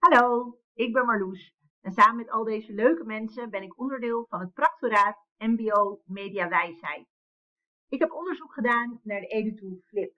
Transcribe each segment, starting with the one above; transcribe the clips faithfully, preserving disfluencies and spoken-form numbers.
Hallo, ik ben Marloes en samen met al deze leuke mensen ben ik onderdeel van het practoraat M B O Media Wijsheid. Ik heb onderzoek gedaan naar de EduTool Flip.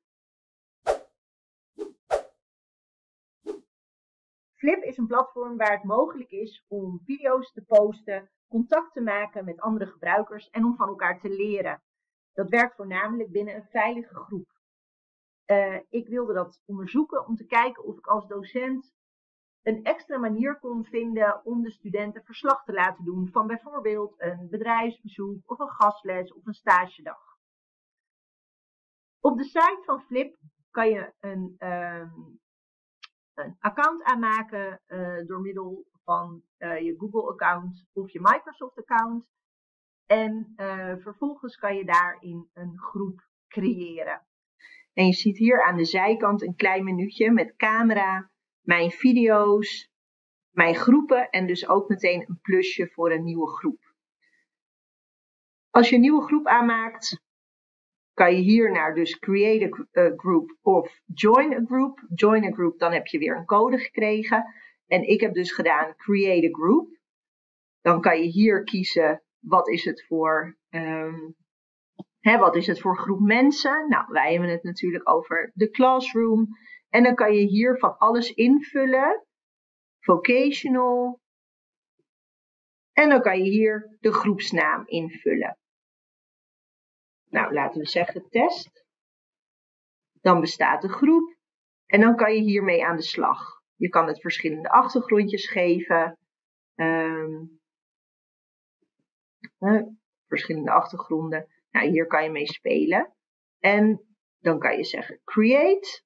Flip is een platform waar het mogelijk is om video's te posten, contact te maken met andere gebruikers en om van elkaar te leren. Dat werkt voornamelijk binnen een veilige groep. Uh, ik wilde dat onderzoeken om te kijken of ik als docent een extra manier kon vinden om de studenten verslag te laten doen van bijvoorbeeld een bedrijfsbezoek of een gastles of een stagedag. Op de site van Flip kan je een, um, een account aanmaken uh, door middel van uh, je Google-account of je Microsoft-account. En uh, vervolgens kan je daarin een groep creëren. En je ziet hier aan de zijkant een klein menuutje met camera, mijn video's, mijn groepen en dus ook meteen een plusje voor een nieuwe groep. Als je een nieuwe groep aanmaakt, kan je hier naar dus create a group of join a group. Join a group, dan heb je weer een code gekregen. En ik heb dus gedaan create a group. Dan kan je hier kiezen wat is het voor, um, hè, wat is het voor groep mensen. Nou, wij hebben het natuurlijk over de classroom. En dan kan je hier van alles invullen. Vocational. En dan kan je hier de groepsnaam invullen. Nou, laten we zeggen test. Dan bestaat de groep. En dan kan je hiermee aan de slag. Je kan het verschillende achtergrondjes geven. Um, uh, verschillende achtergronden. Nou, hier kan je mee spelen. En dan kan je zeggen create.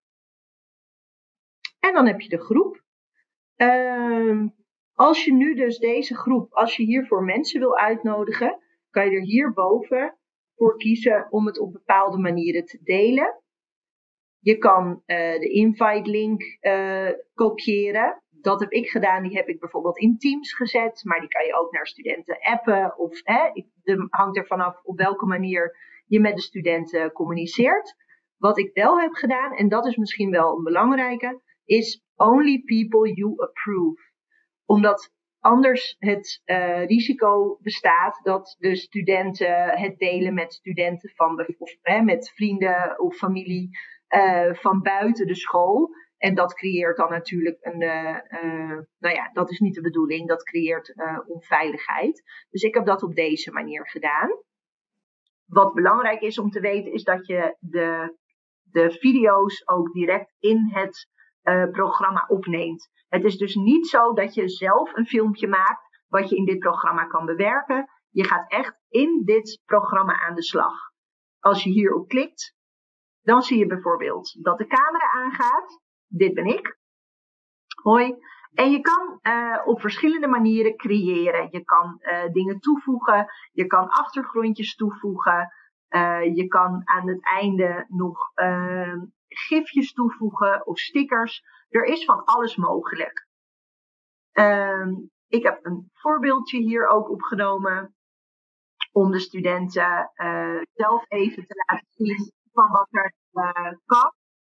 En dan heb je de groep. Um, als je nu dus deze groep, als je hiervoor mensen wil uitnodigen, kan je er hierboven voor kiezen om het op bepaalde manieren te delen. Je kan uh, de invite link uh, kopiëren. Dat heb ik gedaan. Die heb ik bijvoorbeeld in Teams gezet. Maar die kan je ook naar studenten appen. Of het hangt ervan af op welke manier je met de studenten communiceert. Wat ik wel heb gedaan, en dat is misschien wel een belangrijke, is only people you approve. Omdat anders het uh, risico bestaat dat de studenten het delen met studenten van, of hè, met vrienden of familie uh, van buiten de school. En dat creëert dan natuurlijk een, uh, uh, nou ja, dat is niet de bedoeling. Dat creëert uh, onveiligheid. Dus ik heb dat op deze manier gedaan. Wat belangrijk is om te weten is dat je de, de video's ook direct in het uh, programma opneemt. Het is dus niet zo dat je zelf een filmpje maakt wat je in dit programma kan bewerken. Je gaat echt in dit programma aan de slag. Als je hierop klikt, dan zie je bijvoorbeeld dat de camera aangaat. Dit ben ik. Hoi. En je kan uh, op verschillende manieren creëren. Je kan uh, dingen toevoegen. Je kan achtergrondjes toevoegen. Uh, je kan aan het einde nog uh, gifjes toevoegen of stickers. Er is van alles mogelijk. Uh, ik heb een voorbeeldje hier ook opgenomen. Om de studenten uh, zelf even te laten zien van wat er uh, kan.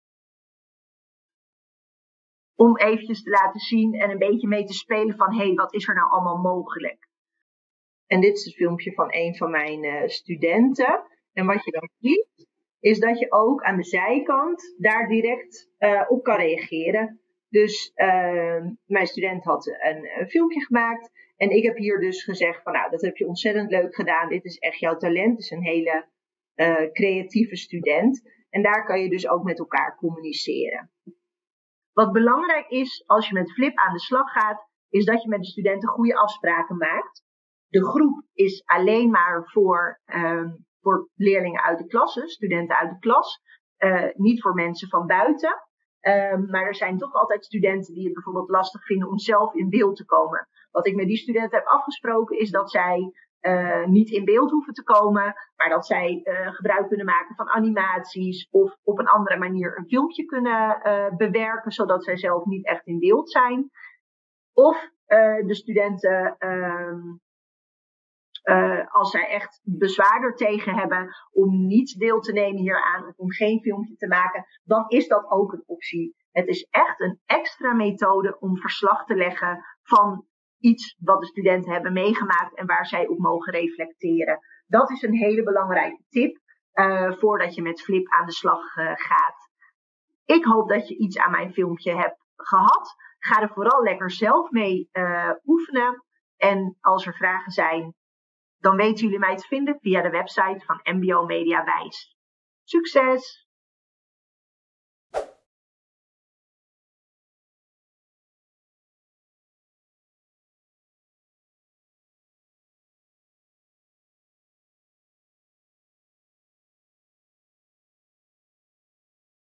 Om eventjes te laten zien en een beetje mee te spelen van, hé, hey, wat is er nou allemaal mogelijk? En dit is het filmpje van een van mijn uh, studenten. En wat je dan ziet, is dat je ook aan de zijkant daar direct uh, op kan reageren. Dus uh, mijn student had een, een filmpje gemaakt. En ik heb hier dus gezegd van, nou, dat heb je ontzettend leuk gedaan. Dit is echt jouw talent. Het is een hele uh, creatieve student. En daar kan je dus ook met elkaar communiceren. Wat belangrijk is als je met Flip aan de slag gaat, is dat je met de studenten goede afspraken maakt. De groep is alleen maar voor, um, voor leerlingen uit de klas, studenten uit de klas. Uh, niet voor mensen van buiten. Um, maar er zijn toch altijd studenten die het bijvoorbeeld lastig vinden om zelf in beeld te komen. Wat ik met die studenten heb afgesproken is dat zij uh, niet in beeld hoeven te komen. Maar dat zij uh, gebruik kunnen maken van animaties. Of op een andere manier een filmpje kunnen uh, bewerken. Zodat zij zelf niet echt in beeld zijn. Of uh, de studenten, uh, uh, als zij echt bezwaar er tegen hebben om niet deel te nemen hieraan. Of om geen filmpje te maken. Dan is dat ook een optie. Het is echt een extra methode om verslag te leggen van iets wat de studenten hebben meegemaakt en waar zij op mogen reflecteren. Dat is een hele belangrijke tip uh, voordat je met Flip aan de slag uh, gaat. Ik hoop dat je iets aan mijn filmpje hebt gehad. Ga er vooral lekker zelf mee uh, oefenen. En als er vragen zijn, dan weten jullie mij te vinden via de website van M B O Media Wijs. Succes!